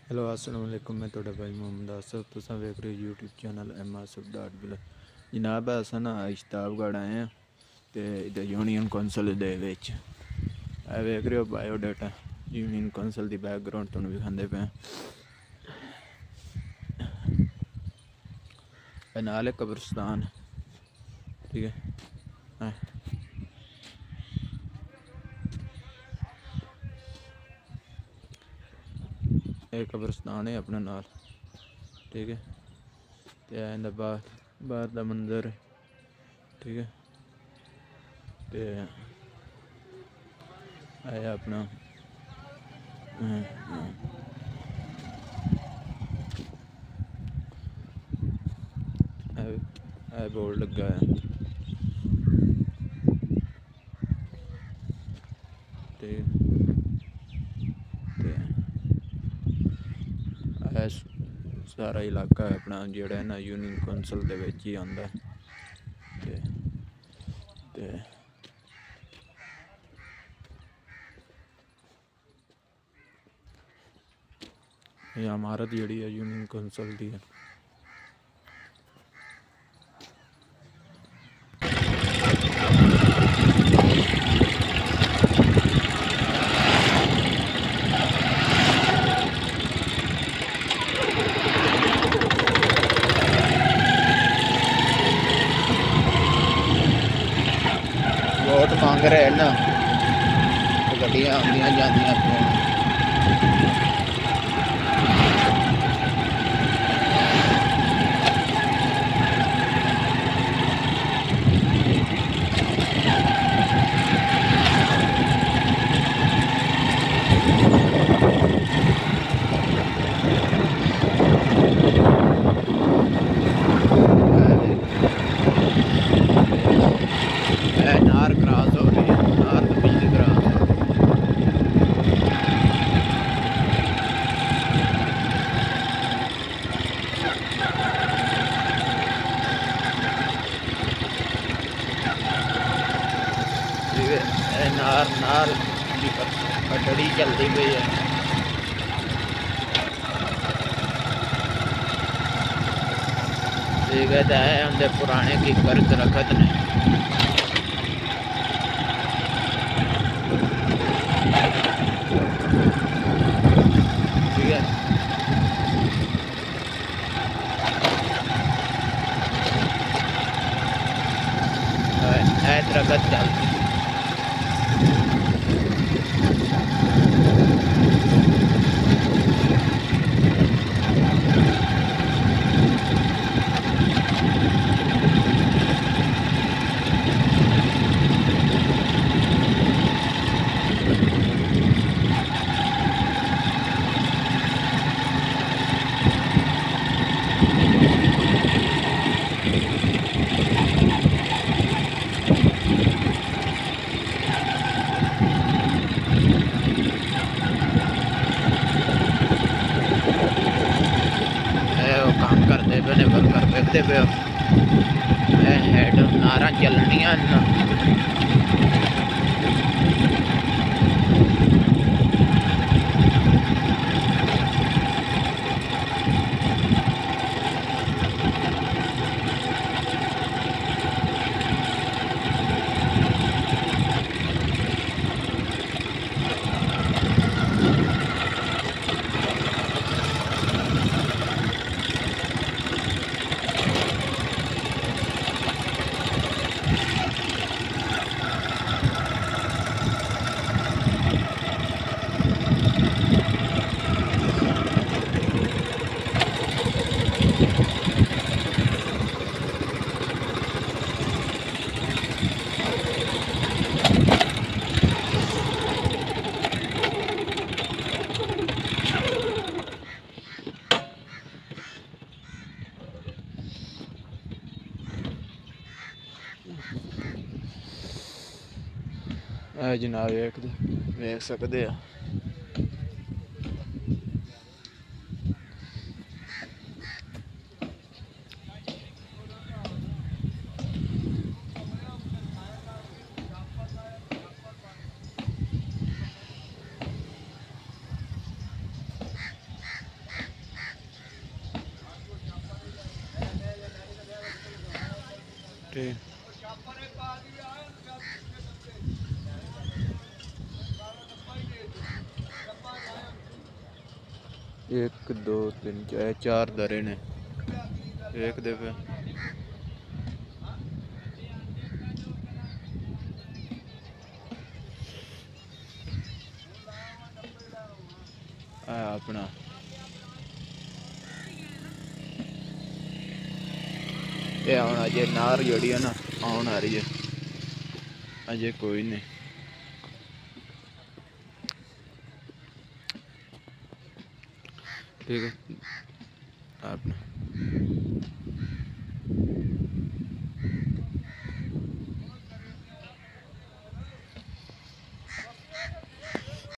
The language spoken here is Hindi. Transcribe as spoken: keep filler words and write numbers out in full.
हेलो अस्सलाम वालेकुम। मैं थोड़ा भाई मोहम्मद आसफ तुसा वेख रहे हो यूट्यूब चैनल masif.village। जनाब अस ना इश्ताबगढ़ आए हैं तो इधर यूनियन कौंसल दे विच ए वेख रहे हो बायोडाटा यूनियन कौंसल दी बैकग्राउंड तुहानू विखांदे पे ए नाल है कब्रिस्तान। ठीक है, ये कब्रिस्तान है अपने नाल। ठीक है, तो इंदा बाहर बाहर का मंजर है। ठीक है, तो है अपना है बोर्ड लगा है। ठीक है, सारा इलाका है अपना जेड़ा है ना यूनियन कौंसल दे विच ही आंदा है। ते ये इमारत जी है यूनियन कौंसल की है। वोट मांग रहे हैं ना, गड्डियां आंदियां जांदियां पे नार क्रॉस हो रही है, नार तो बिजली क्रॉस है। ठीक है, नार नार की पटड़ी चलती पई है। ठीक है, तो है उनके पुराने की कर दरखत ने। ठीक है, है दरखत चलती। काम करते पे वर्कर देखते पे हेड नारा चलनिया ना। जनाब वेख वेख सकते हैं। ठीक एक दो तीन चार चार दरे ने एक दफे अपना ये हूँ अजे नार जड़ी है ना आन आ रही है अजे कोई नहीं ठीक है आपने